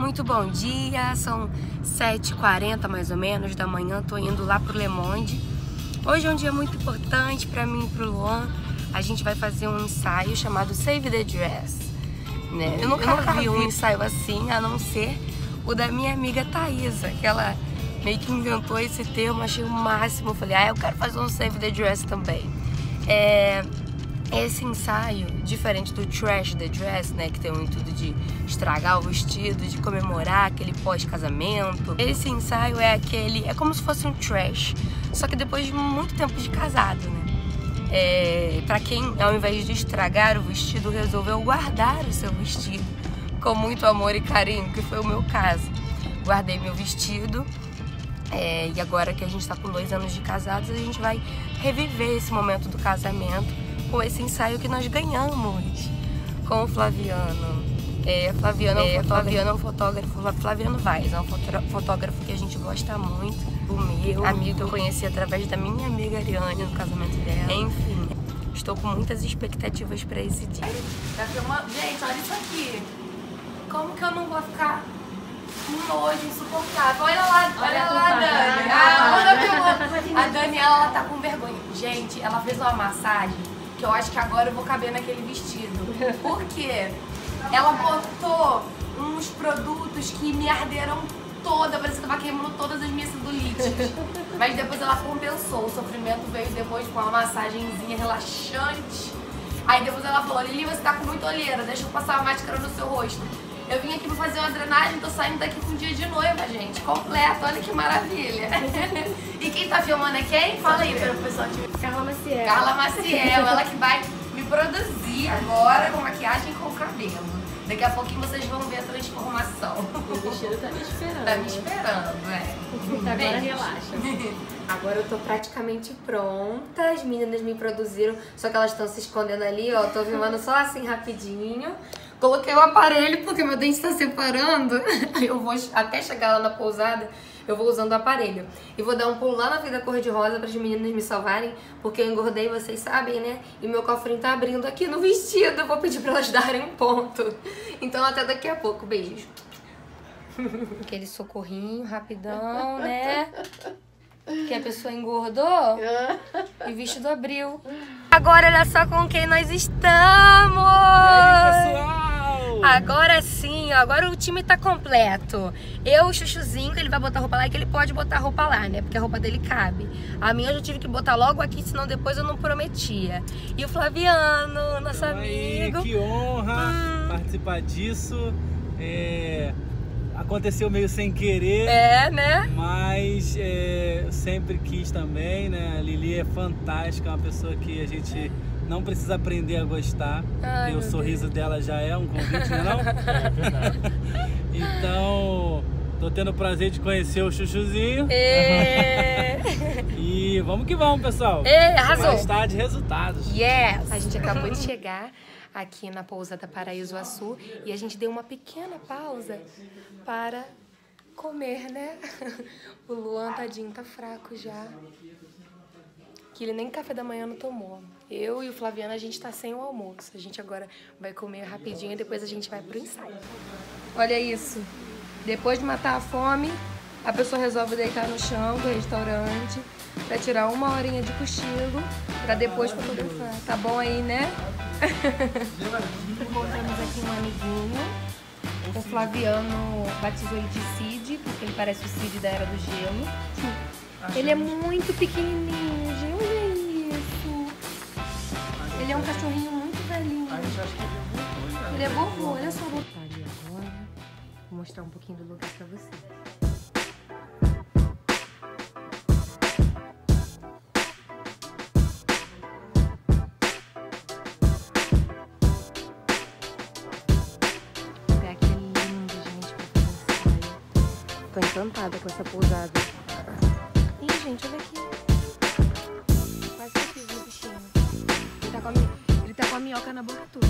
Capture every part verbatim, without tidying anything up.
Muito bom dia, são sete e quarenta mais ou menos da manhã, tô indo lá pro Le Monde. Hoje é um dia muito importante para mim e pro Luan. A gente vai fazer um ensaio chamado Save the Dress, né? Eu nunca, Eu nunca vi um ensaio assim, a não ser o da minha amiga Thaisa, que ela meio que inventou esse termo, achei o máximo. Eu falei, ah, eu quero fazer um Save the Dress também. É... Esse ensaio, diferente do Trash the Dress, né, que tem o intuito de estragar o vestido, de comemorar aquele pós-casamento, esse ensaio é aquele, é como se fosse um trash, só que depois de muito tempo de casado, né? É, pra quem, ao invés de estragar o vestido, resolveu guardar o seu vestido com muito amor e carinho, que foi o meu caso. Guardei meu vestido. É, e agora que a gente tá com dois anos de casados, a gente vai reviver esse momento do casamento com esse ensaio que nós ganhamos com o Flaviano. É, Flaviano é, Flaviano é um fotógrafo, Flaviano Vaz, é um fotógrafo que a gente gosta muito. O meu amigo que eu conheci através da minha amiga Ariane no casamento dela. Enfim, estou com muitas expectativas para esse dia. Gente, olha isso aqui. Como que eu não vou ficar um nojo insuportável? Olha lá, olha, olha lá, Dani. Ah, olha a Daniela, ela tá com vergonha. Gente, ela fez uma massagem que eu acho que agora eu vou caber naquele vestido. Por quê? Ela botou uns produtos que me arderam toda, parecia que eu tava queimando todas as minhas celulites. Mas depois ela compensou, o sofrimento veio depois com uma massagenzinha relaxante. Aí depois ela falou, Lili, você tá com muita olheira, deixa eu passar a máscara no seu rosto. Eu vim aqui pra fazer uma drenagem, tô saindo daqui com um dia de noiva, gente, completo, olha que maravilha. E quem tá filmando é quem? Fala aí para o pessoal. Carla Maciel. Carla Maciel, ela que vai me produzir agora com maquiagem e com cabelo. Daqui a pouquinho vocês vão ver a transformação. O vestido tá me esperando. Tá me esperando, é. Agora Bem, relaxa. Agora eu tô praticamente pronta, as meninas me produziram, só que elas estão se escondendo ali, ó, tô filmando só assim rapidinho. Coloquei o aparelho porque meu dente tá separando, eu vou até chegar lá na pousada, eu vou usando o aparelho. E vou dar um pulo lá na Vida Cor-de-Rosa para as meninas me salvarem, porque eu engordei, vocês sabem, né? E meu cofrinho tá abrindo aqui no vestido, eu vou pedir para elas darem um ponto. Então até daqui a pouco, beijo. Aquele socorrinho rapidão, né? Que a pessoa engordou e o vestido abriu. Agora olha só com quem nós estamos! E aí, pessoal? Agora sim, ó, agora o time tá completo. Eu, o Chuchuzinho, que ele vai botar roupa lá e que ele pode botar roupa lá, né? Porque a roupa dele cabe. A minha eu já tive que botar logo aqui, senão depois eu não prometia. E o Flaviano, nosso então, amigo. Aí, que honra hum. participar disso. É... Aconteceu meio sem querer, é, né? Mas é, sempre quis também, né? A Lili é fantástica, é uma pessoa que a gente não precisa aprender a gostar. Ai, e o sorriso Deus. dela já é um convite, não é não? É verdade. Então, tô tendo o prazer de conhecer o Chuchuzinho. E, e vamos que vamos, pessoal. E, arrasou. Mais tarde, resultados. Yes! A gente acabou de chegar aqui na pousada Paraíso Açu e a gente deu uma pequena pausa para comer, né? O Luan, tadinho, tá fraco já, que ele nem café da manhã não tomou. Eu e o Flaviano, a gente tá sem o almoço. A gente agora vai comer rapidinho e depois a gente vai pro ensaio. Olha isso. Depois de matar a fome, a pessoa resolve deitar no chão do restaurante pra tirar uma horinha de cochilo pra depois fotografar. Tá bom aí, né? Encontramos aqui um amiguinho. O Flaviano batizou ele de Cid, porque ele parece o Cid da Era do Gelo. Ele é muito pequenininho, gente. Olha isso. Ele é um cachorrinho muito velhinho. Ele é vovô, olha só. Vou botar ali agora. Vou mostrar um pouquinho do lugar pra vocês. Tô encantada com essa pousada. Ih, gente, olha aqui. Quase que eu fiz o bichinho. Ele tá com a, mi... Ele tá com a minhoca na boca toda.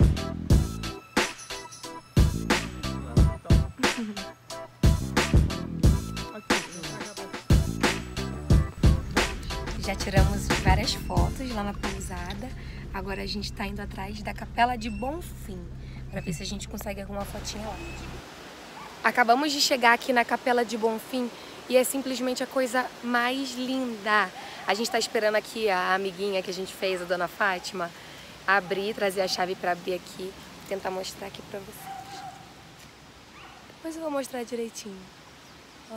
Já tiramos várias fotos lá na pousada. Agora a gente tá indo atrás da Capela de Bonfim, pra ver se a gente consegue alguma fotinha lá. Acabamos de chegar aqui na Capela de Bonfim e é simplesmente a coisa mais linda. A gente está esperando aqui a amiguinha que a gente fez, a Dona Fátima, abrir, trazer a chave para abrir aqui. Vou tentar mostrar aqui para vocês. Depois eu vou mostrar direitinho. Ó.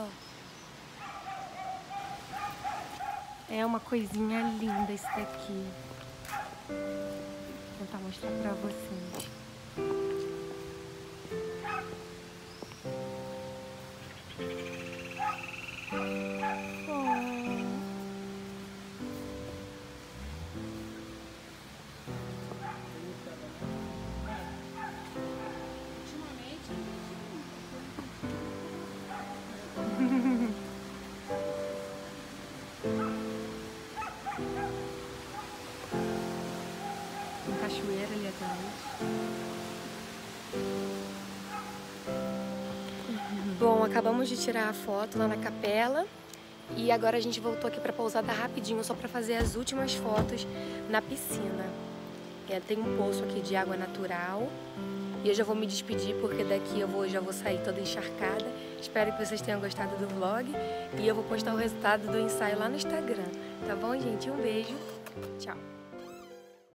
É uma coisinha linda isso daqui. Vou tentar mostrar para vocês. Tem cachoeira ali atrás. Bom, acabamos de tirar a foto lá na capela e agora a gente voltou aqui pra pousada rapidinho só pra fazer as últimas fotos na piscina. É, tem um poço aqui de água natural e eu já vou me despedir porque daqui eu vou, já vou sair toda encharcada. Espero que vocês tenham gostado do vlog e eu vou postar o resultado do ensaio lá no Instagram. Tá bom, gente? Um beijo. Tchau.